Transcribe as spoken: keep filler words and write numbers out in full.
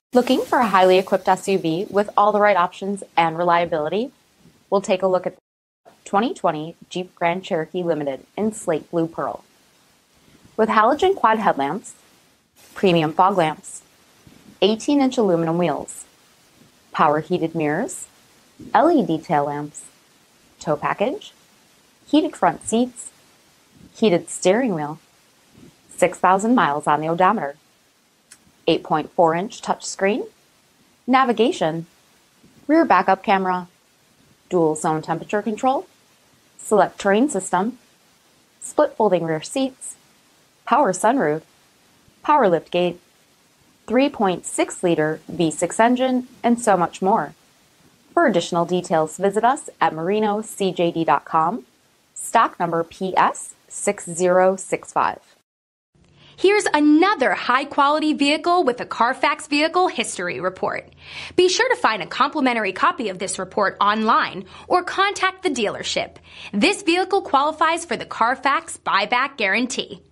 Looking for a highly equipped S U V with all the right options and reliability? We'll take a look at the twenty twenty Jeep Grand Cherokee Limited in Slate Blue Pearl. With halogen quad headlamps, premium fog lamps, eighteen inch aluminum wheels, power heated mirrors, L E D tail lamps, tow package, heated front seats, heated steering wheel, six thousand miles on the odometer, eight point four inch touchscreen, navigation, rear backup camera, dual zone temperature control, select terrain system, split folding rear seats, power sunroof, power liftgate, three point six liter V six engine, and so much more. For additional details, visit us at marino c j d dot com, stock number P S six zero six five. Here's another high-quality vehicle with a Carfax Vehicle History Report. Be sure to find a complimentary copy of this report online or contact the dealership. This vehicle qualifies for the Carfax Buyback Guarantee.